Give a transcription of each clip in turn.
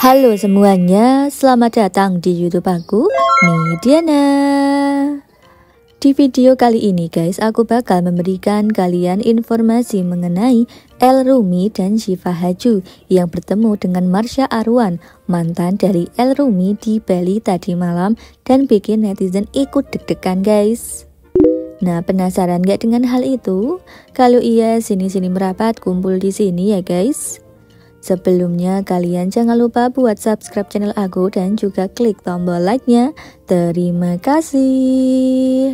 Halo semuanya, selamat datang di YouTube aku, Midiana. Di video kali ini guys, aku bakal memberikan kalian informasi mengenai El-Rumi dan Syifa Haju yang bertemu dengan Marsha Arwan, mantan dari El-Rumi di Bali tadi malam, dan bikin netizen ikut deg-degan guys. Nah, penasaran gak dengan hal itu? Kalau iya, sini-sini merapat kumpul di sini ya guys. Sebelumnya kalian jangan lupa buat subscribe channel aku dan juga klik tombol like-nya. Terima kasih.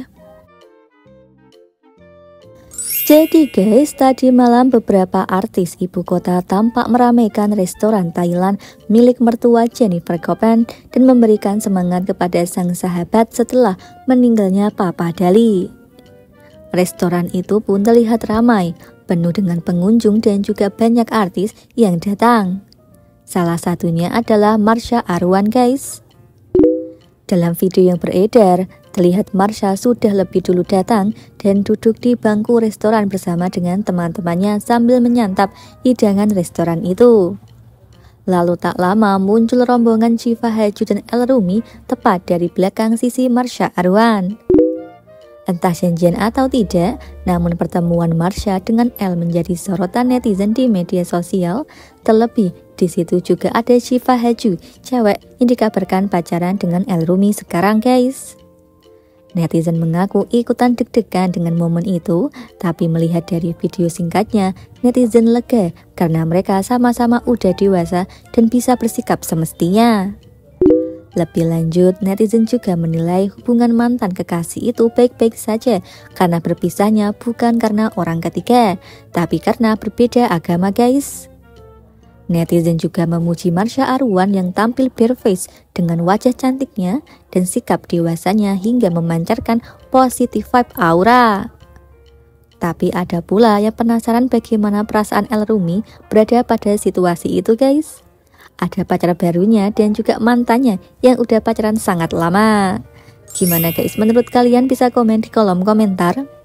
Jadi guys, tadi malam beberapa artis ibu kota tampak meramaikan restoran Thailand milik mertua Jennifer Copen dan memberikan semangat kepada sang sahabat setelah meninggalnya Papa Dali. Restoran itu pun terlihat ramai, penuh dengan pengunjung dan juga banyak artis yang datang. Salah satunya adalah Marsha Arwan guys. Dalam video yang beredar, terlihat Marsha sudah lebih dulu datang dan duduk di bangku restoran bersama dengan teman-temannya sambil menyantap hidangan restoran itu. Lalu tak lama muncul rombongan Syifa Haju dan El-Rumi tepat dari belakang sisi Marsha Arwan. Entah janjian atau tidak, namun pertemuan Marsha dengan El menjadi sorotan netizen di media sosial. Terlebih, di situ juga ada Syifa Haju, cewek yang dikabarkan pacaran dengan El-Rumi sekarang guys. Netizen mengaku ikutan deg-degan dengan momen itu, tapi melihat dari video singkatnya, netizen lega karena mereka sama-sama udah dewasa dan bisa bersikap semestinya. Lebih lanjut, netizen juga menilai hubungan mantan kekasih itu baik-baik saja karena berpisahnya bukan karena orang ketiga, tapi karena berbeda agama guys. Netizen juga memuji Marsha Arwan yang tampil bare face dengan wajah cantiknya dan sikap dewasanya hingga memancarkan positive vibe aura. Tapi ada pula yang penasaran bagaimana perasaan El-Rumi berada pada situasi itu guys. Ada pacar barunya dan juga mantannya yang udah pacaran sangat lama. Gimana guys, menurut kalian bisa komen di kolom komentar.